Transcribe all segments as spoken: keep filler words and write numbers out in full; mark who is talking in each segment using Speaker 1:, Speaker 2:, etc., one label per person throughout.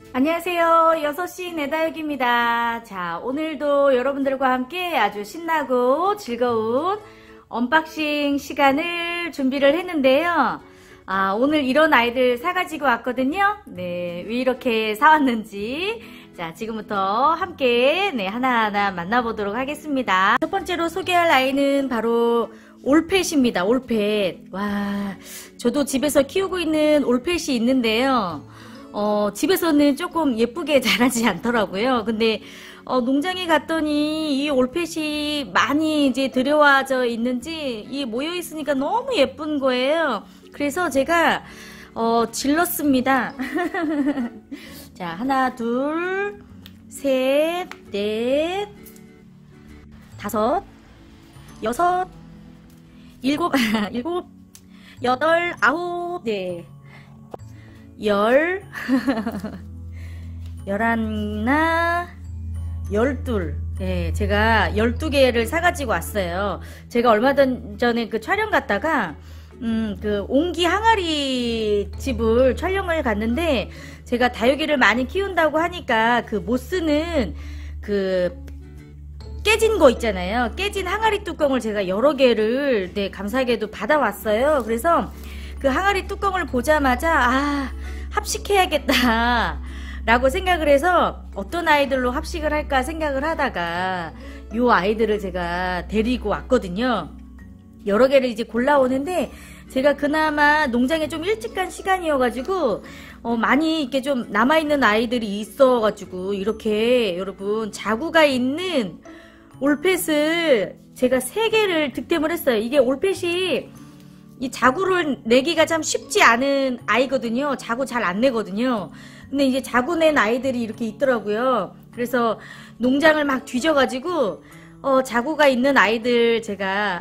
Speaker 1: 안녕하세요. 여섯 시 내다육입니다. 자, 오늘도 여러분들과 함께 아주 신나고 즐거운 언박싱 시간을 준비를 했는데요. 아, 오늘 이런 아이들 사가지고 왔거든요. 네, 왜 이렇게 사왔는지. 자, 지금부터 함께 네, 하나하나 만나보도록 하겠습니다. 첫 번째로 소개할 아이는 바로 올펫입니다. 올펫. 와, 저도 집에서 키우고 있는 올펫이 있는데요. 어, 집에서는 조금 예쁘게 자라지 않더라고요. 근데, 어, 농장에 갔더니 이 올펫이 많이 이제 들여와져 있는지, 이 모여있으니까 너무 예쁜 거예요. 그래서 제가, 어, 질렀습니다. 자, 하나, 둘, 셋, 넷, 다섯, 여섯, 일곱, 일곱, 여덟, 아홉, 네. 열, 열하나, 열둘. 네, 제가 열두 개를 사가지고 왔어요. 제가 얼마 전에 그 촬영 갔다가, 음, 그 옹기 항아리 집을 촬영을 갔는데, 제가 다육이를 많이 키운다고 하니까 그 못 쓰는 그 깨진 거 있잖아요. 깨진 항아리 뚜껑을 제가 여러 개를, 네, 감사하게도 받아왔어요. 그래서 그 항아리 뚜껑을 보자마자 아, 합식해야겠다 라고 생각을 해서 어떤 아이들로 합식을 할까 생각을 하다가 요 아이들을 제가 데리고 왔거든요. 여러 개를 이제 골라오는데 제가 그나마 농장에 좀 일찍 간 시간이어가지고 어, 많이 이렇게 좀 남아있는 아이들이 있어가지고 이렇게 여러분 자구가 있는 올펫을 제가 세 개를 득템을 했어요. 이게 올펫이 이 자구를 내기가 참 쉽지 않은 아이거든요. 자구 잘 안 내거든요. 근데 이제 자구 낸 아이들이 이렇게 있더라고요. 그래서 농장을 막 뒤져가지고 어, 자구가 있는 아이들 제가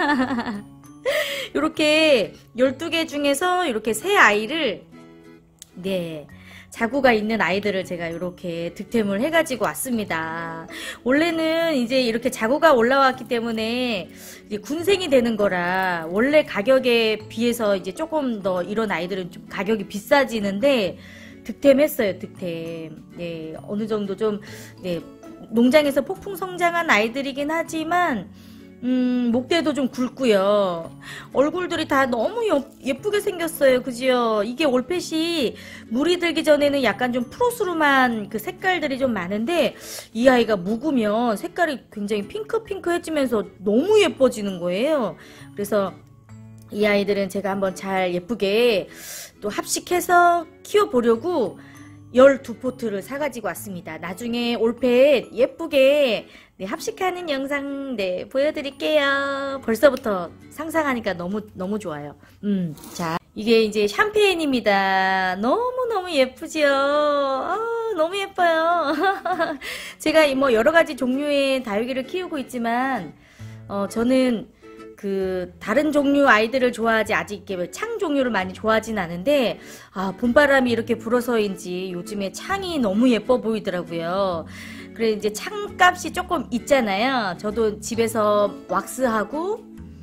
Speaker 1: 이렇게 열두 개 중에서 이렇게 세 아이를 네, 자구가 있는 아이들을 제가 이렇게 득템을 해가지고 왔습니다. 원래는 이제 이렇게 자구가 올라왔기 때문에 이제 군생이 되는 거라 원래 가격에 비해서 이제 조금 더 이런 아이들은 좀 가격이 비싸지는데 득템했어요. 득템. 네, 어느 정도 좀 네, 농장에서 폭풍 성장한 아이들이긴 하지만 음, 목대도 좀 굵고요. 얼굴들이 다 너무 예쁘게 생겼어요. 그지요? 이게 올펫이 물이 들기 전에는 약간 좀 푸르스름한 그 색깔들이 좀 많은데 이 아이가 묵으면 색깔이 굉장히 핑크핑크해지면서 너무 예뻐지는 거예요. 그래서 이 아이들은 제가 한번 잘 예쁘게 또 합식해서 키워보려고 열두 포트를 사가지고 왔습니다. 나중에 올펫 예쁘게 네, 합식하는 영상 네, 보여드릴게요. 벌써부터 상상하니까 너무 너무 좋아요. 음, 자, 이게 이제 샴페인입니다. 너무너무 예쁘죠? 아, 너무 예뻐요. 제가 뭐 여러가지 종류의 다육이를 키우고 있지만 어, 저는 그 다른 종류 아이들을 좋아하지 아직 이렇게 창 종류를 많이 좋아하진 않은데 아, 봄바람이 이렇게 불어서인지 요즘에 창이 너무 예뻐 보이더라고요. 그래 이제 창값이 조금 있잖아요. 저도 집에서 왁스하고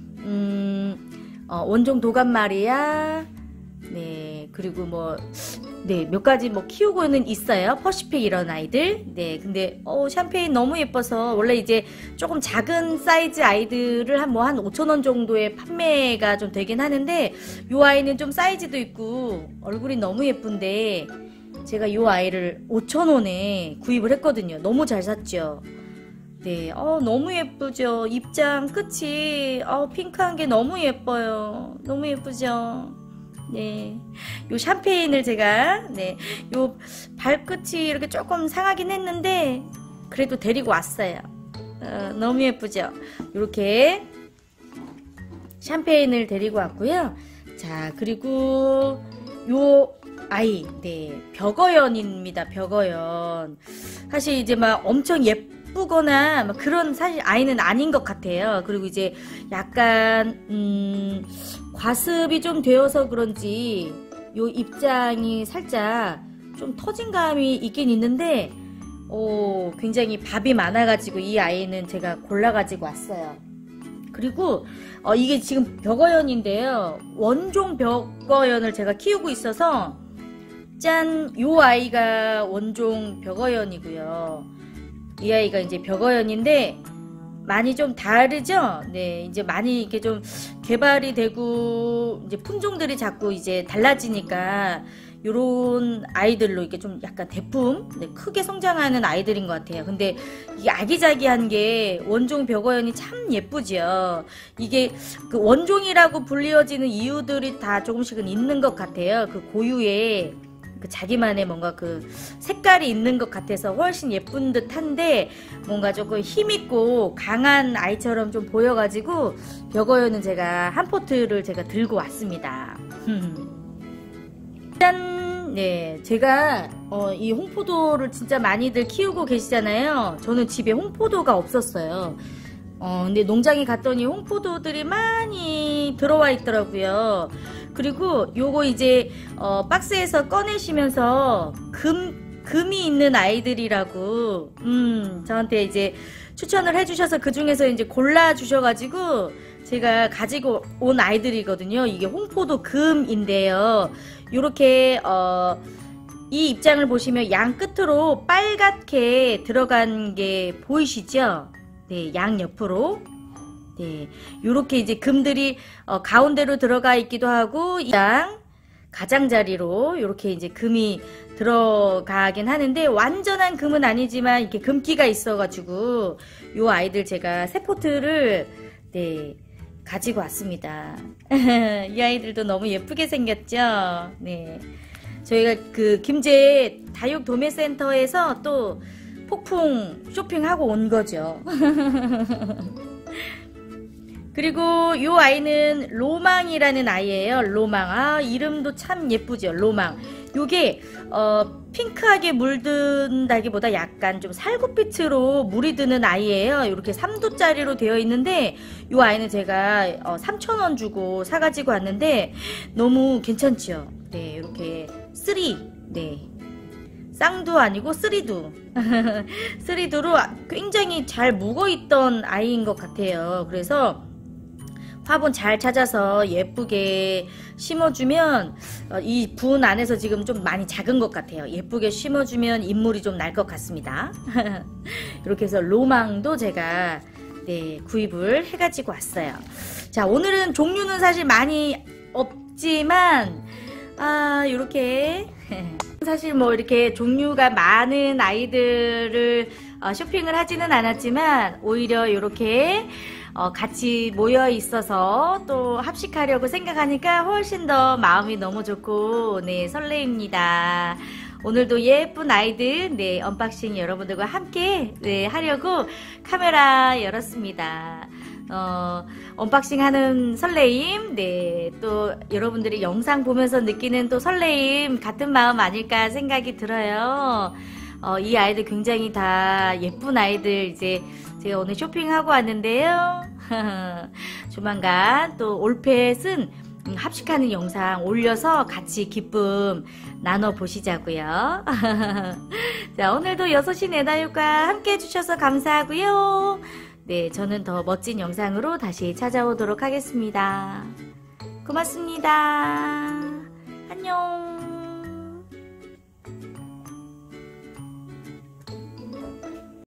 Speaker 1: 음, 어, 원종 도감마리아 네 그리고 뭐 네 몇 가지 뭐 키우고는 있어요. 퍼시픽 이런 아이들. 네 근데 어 샴페인 너무 예뻐서 원래 이제 조금 작은 사이즈 아이들을 한 뭐 한 오천 원 정도에 판매가 좀 되긴 하는데 요 아이는 좀 사이즈도 있고 얼굴이 너무 예쁜데 제가 요 아이를 오천 원에 구입을 했거든요. 너무 잘 샀죠. 네, 어, 너무 예쁘죠. 입장 끝이 어, 핑크한 게 너무 예뻐요. 너무 예쁘죠. 네, 요 샴페인을 제가 네, 요 발끝이 이렇게 조금 상하긴 했는데 그래도 데리고 왔어요. 어, 너무 예쁘죠. 이렇게 샴페인을 데리고 왔고요. 자, 그리고 요 아이, 네, 벽어연입니다. 벽어연. 사실 이제 막 엄청 예쁘거나 막 그런 사실 아이는 아닌 것 같아요. 그리고 이제 약간 음, 과습이 좀 되어서 그런지 요 입장이 살짝 좀 터진 감이 있긴 있는데 오, 굉장히 밥이 많아가지고 이 아이는 제가 골라가지고 왔어요. 그리고 어, 이게 지금 벽어연인데요. 원종 벽어연을 제가 키우고 있어서 짠! 요 아이가 원종 벽어연이고요. 이 아이가 이제 벽어연인데 많이 좀 다르죠? 네, 이제 많이 이게 좀 개발이 되고 이제 품종들이 자꾸 이제 달라지니까 요런 아이들로 이게 좀 약간 대품, 네, 크게 성장하는 아이들인 것 같아요. 근데 이게 아기자기한 게 원종 벽어연이 참 예쁘죠. 이게 그 원종이라고 불리워지는 이유들이 다 조금씩은 있는 것 같아요. 그 고유의 그 자기만의 뭔가 그 색깔이 있는 것 같아서 훨씬 예쁜 듯 한데 뭔가 조금 힘있고 강한 아이처럼 좀 보여가지고 벽어연은 제가 한 포트를 제가 들고 왔습니다. 짠! 네, 제가 어, 이 홍포도를 진짜 많이들 키우고 계시잖아요. 저는 집에 홍포도가 없었어요. 어, 근데 농장에 갔더니 홍포도들이 많이 들어와 있더라고요. 그리고 요거 이제 어, 박스에서 꺼내시면서 금, 금이 있는 아이들이라고 음, 저한테 이제 추천을 해주셔서 그 중에서 이제 골라주셔가지고 제가 가지고 온 아이들이거든요. 이게 홍포도 금인데요. 요렇게 어, 이 입장을 보시면 양 끝으로 빨갛게 들어간 게 보이시죠? 네, 양 옆으로. 네, 요렇게 이제 금들이 어, 가운데로 들어가 있기도 하고, 양 가장자리로 요렇게 이제 금이 들어가긴 하는데, 완전한 금은 아니지만, 이렇게 금기가 있어가지고, 요 아이들 제가 세 포트를, 네, 가지고 왔습니다. 이 아이들도 너무 예쁘게 생겼죠? 네. 저희가 그 김제 다육 도매센터에서 또 폭풍 쇼핑하고 온 거죠. 그리고 요 아이는 로망이라는 아이예요. 로망. 아, 이름도 참 예쁘죠. 로망. 요게 어, 핑크하게 물든다기보다 약간 좀 살구빛으로 물이 드는 아이예요. 이렇게 삼 도짜리로 되어 있는데 요 아이는 제가 어, 삼천 원 주고 사가지고 왔는데 너무 괜찮죠. 네, 이렇게 쓰리. 네. 쌍두 아니고 쓰리두. 쓰리두로 굉장히 잘 묵어있던 아이인 것 같아요. 그래서 화분 잘 찾아서 예쁘게 심어주면 어, 이 분 안에서 지금 좀 많이 작은 것 같아요. 예쁘게 심어주면 인물이 좀 날 것 같습니다. 이렇게 해서 로망도 제가 네, 구입을 해가지고 왔어요. 자, 오늘은 종류는 사실 많이 없지만 아, 요렇게 사실 뭐 이렇게 종류가 많은 아이들을 어, 쇼핑을 하지는 않았지만 오히려 이렇게 어, 같이 모여 있어서 또 합식하려고 생각하니까 훨씬 더 마음이 너무 좋고 네, 설레입니다. 오늘도 예쁜 아이들 네, 언박싱 여러분들과 함께 네, 하려고 카메라 열었습니다. 어, 언박싱 하는 설레임, 네, 또 여러분들이 영상 보면서 느끼는 또 설레임 같은 마음 아닐까 생각이 들어요. 어, 이 아이들 굉장히 다 예쁜 아이들 이제 제가 오늘 쇼핑하고 왔는데요. 조만간 또 올펫은 합식하는 영상 올려서 같이 기쁨 나눠보시자고요. 자, 오늘도 여섯 시 내다육과 함께 해주셔서 감사하고요. 네, 저는 더 멋진 영상으로 다시 찾아오도록 하겠습니다. 고맙습니다. 안녕.